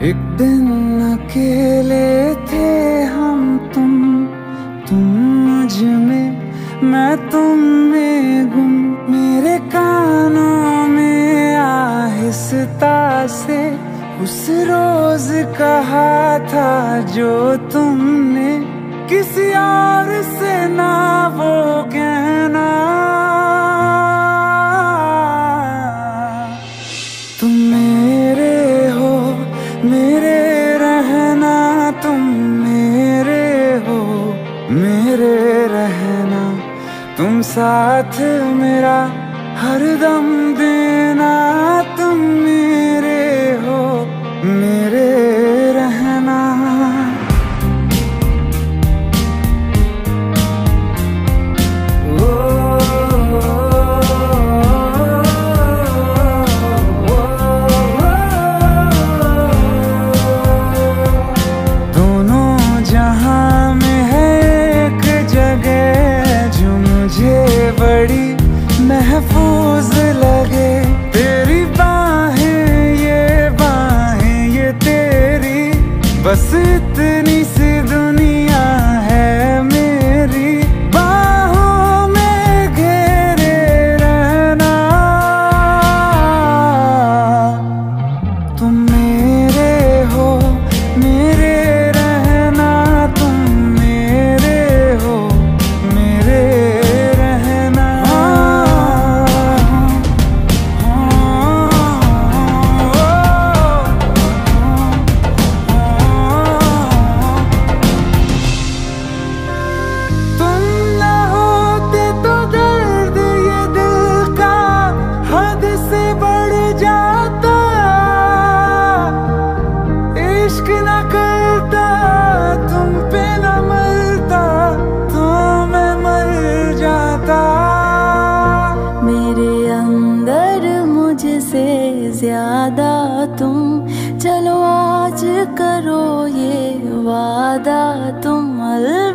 एक दिन अकेले थे हम तुम मुझ में, मैं तुम में गुम। मेरे कानों में आहिस्ता से उस रोज कहा था जो तुमने, किसी और से ना वो कहना। तुम मेरे हो, मेरे रहना, तुम मेरे हो, मेरे रहना। तुम साथ मेरा हरदम देना, तुम मेरे हो, मेरे रहना। दोनों जहां में है एक जगह जो मुझे बड़ी महफूज लगे। तेरी बाहें ये तेरी, बस इतनी सी दुनिया है मेरी। बाहों में घेरे रहना, तुम मेरे हो, मेरे रहना, तुम मेरे हो, मेरे रहना। तुम ना होते तो दर्द ये दिल का हद से बढ़ जाता। इश्क न करता, तुम पे न मरता, तो मैं मर जाता। मेरे अंदर मुझसे ज्यादा तुम, चलो आज करो ये वादा तुम।